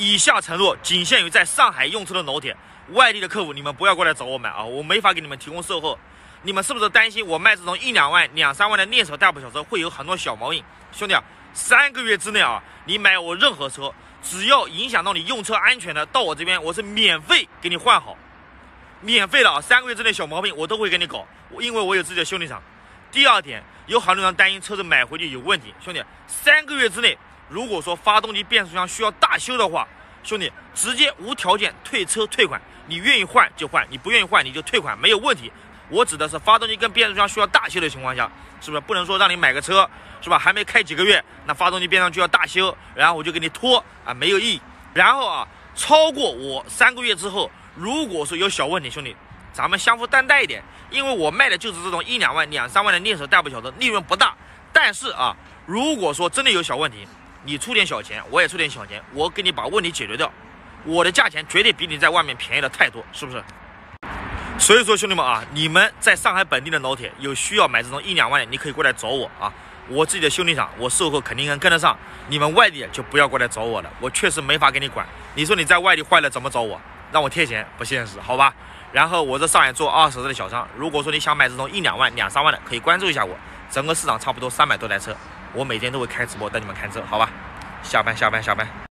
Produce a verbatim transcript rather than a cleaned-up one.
以下承诺仅限于在上海用车的老铁，外地的客户你们不要过来找我买啊，我没法给你们提供售后。你们是不是担心我卖这种一两万、两三万的练手代步小车会有很多小毛病？兄弟啊，三个月之内啊，你买我任何车，只要影响到你用车安全的，到我这边我是免费给你换好，免费的啊，三个月之内小毛病我都会给你搞，因为我有自己的修理厂。第二点，有很多人担心车子买回去有问题，兄弟，三个月之内，如果说发动机、变速箱需要大修的话，兄弟直接无条件退车退款，你愿意换就换，你不愿意换你就退款，没有问题。我指的是发动机跟变速箱需要大修的情况下，是不是不能说让你买个车，是吧？还没开几个月，那发动机变速箱就要大修，然后我就给你拖啊，没有意义。然后啊，超过我三个月之后，如果说有小问题，兄弟，咱们相互担待一点，因为我卖的就是这种一两万、两三万的练手代步小车，利润不大。但是啊，如果说真的有小问题，你出点小钱，我也出点小钱，我给你把问题解决掉，我的价钱绝对比你在外面便宜的太多，是不是？所以说兄弟们啊，你们在上海本地的老铁有需要买这种一两万的，你可以过来找我啊，我自己的修理厂，我售后肯定能跟得上。你们外地就不要过来找我了，我确实没法给你管。你说你在外地坏了怎么找我？让我贴钱不现实，好吧？然后我在上海做二手车的小商，如果说你想买这种一两万、两三万的，可以关注一下我。整个市场差不多三百多台车，我每天都会开直播带你们看车，好吧？下班下班下班。